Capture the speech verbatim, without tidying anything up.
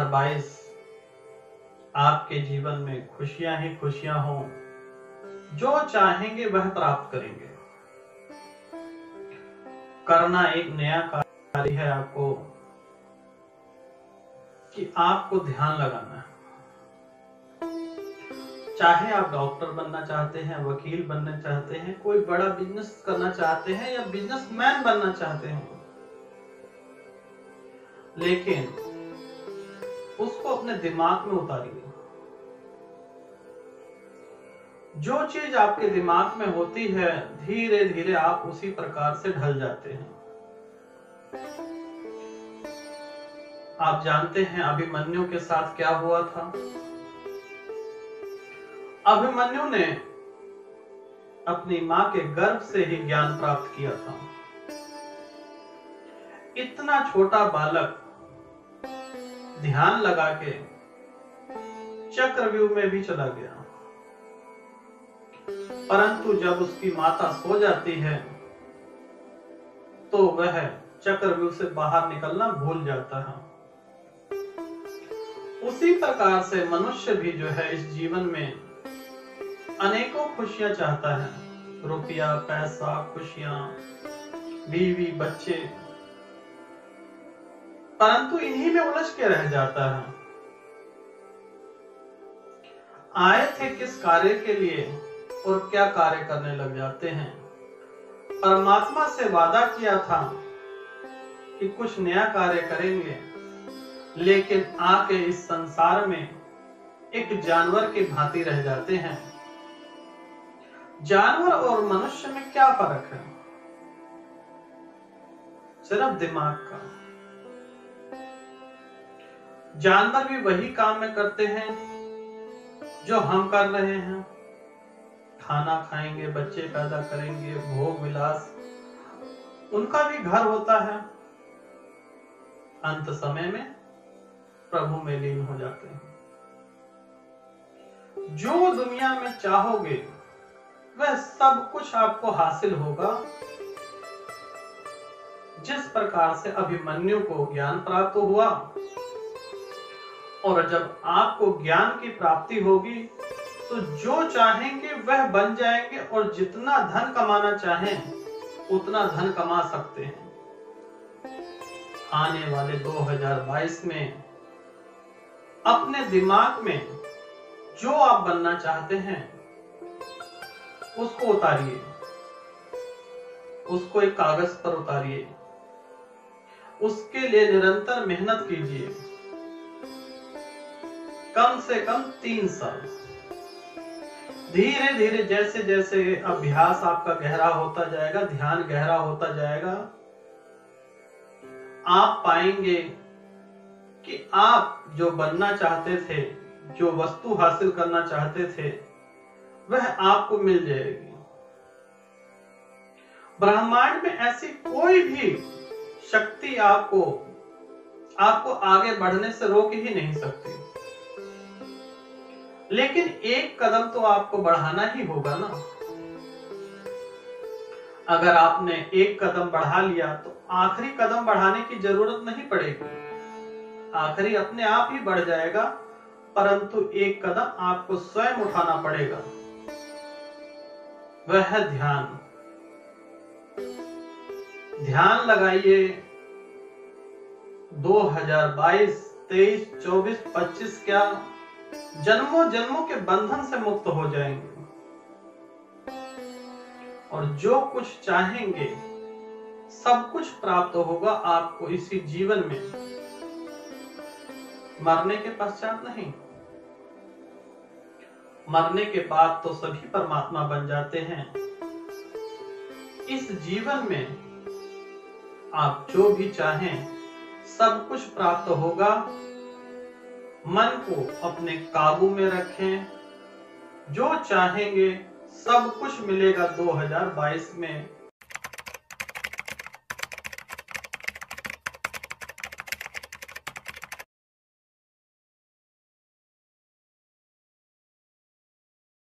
बाईस आपके जीवन में खुशियां ही खुशियां हों, जो चाहेंगे वह प्राप्त करेंगे। करना एक नया कार्य है आपको, कि आपको ध्यान लगाना है। चाहे आप डॉक्टर बनना चाहते हैं, वकील बनना चाहते हैं, कोई बड़ा बिजनेस करना चाहते हैं या बिजनेसमैन बनना चाहते हैं, लेकिन उसको अपने दिमाग में उतारिए। जो चीज आपके दिमाग में होती है, धीरे धीरे आप उसी प्रकार से ढल जाते हैं। आप जानते हैं अभिमन्यु के साथ क्या हुआ था। अभिमन्यु ने अपनी मां के गर्भ से ही ज्ञान प्राप्त किया था। इतना छोटा बालक ध्यान लगा के चक्रव्यूह में भी चला गया, परंतु जब उसकी माता सो जाती है तो वह चक्रव्यूह से बाहर निकलना भूल जाता है। उसी प्रकार से मनुष्य भी जो है इस जीवन में अनेकों खुशियां चाहता है, रुपया, पैसा, खुशियां, बीवी, बच्चे, परंतु इन्हीं में उलझ के रह जाता है। आए थे किस कार्य के लिए और क्या कार्य करने लग जाते हैं। परमात्मा से वादा किया था कि कुछ नया कार्य करेंगे, लेकिन आके इस संसार में एक जानवर की भांति रह जाते हैं। जानवर और मनुष्य में क्या फर्क है? सिर्फ दिमाग का। जानवर भी वही काम में करते हैं जो हम कर रहे हैं। खाना खाएंगे, बच्चे पैदा करेंगे, भोग विलास, उनका भी घर होता है। अंत समय में प्रभु में लीन हो जाते हैं। जो दुनिया में चाहोगे वह सब कुछ आपको हासिल होगा। जिस प्रकार से अभिमन्यु को ज्ञान प्राप्त हुआ, और जब आपको ज्ञान की प्राप्ति होगी तो जो चाहेंगे वह बन जाएंगे, और जितना धन कमाना चाहें उतना धन कमा सकते हैं। आने वाले दो हज़ार बाईस में अपने दिमाग में जो आप बनना चाहते हैं उसको उतारिए, उसको एक कागज पर उतारिए, उसके लिए निरंतर मेहनत कीजिए। कम से कम तीन साल। धीरे धीरे जैसे जैसे अभ्यास आपका गहरा होता जाएगा, ध्यान गहरा होता जाएगा, आप पाएंगे कि आप जो बनना चाहते थे, जो वस्तु हासिल करना चाहते थे, वह आपको मिल जाएगी। ब्रह्मांड में ऐसी कोई भी शक्ति आपको आपको आगे बढ़ने से रोक ही नहीं सकती। लेकिन एक कदम तो आपको बढ़ाना ही होगा ना। अगर आपने एक कदम बढ़ा लिया तो आखिरी कदम बढ़ाने की जरूरत नहीं पड़ेगी। आखिरी अपने आप ही बढ़ जाएगा, परंतु एक कदम आपको स्वयं उठाना पड़ेगा। वह है ध्यान। ध्यान लगाइए। दो हज़ार बाईस, तेईस, चौबीस, पच्चीस क्या जन्मों जन्मों के बंधन से मुक्त हो जाएंगे, और जो कुछ चाहेंगे सब कुछ प्राप्त होगा आपको इसी जीवन में, मरने के पश्चात नहीं। मरने के बाद तो सभी परमात्मा बन जाते हैं। इस जीवन में आप जो भी चाहें सब कुछ प्राप्त होगा। मन को अपने काबू में रखें, जो चाहेंगे सब कुछ मिलेगा दो हज़ार बाईस में।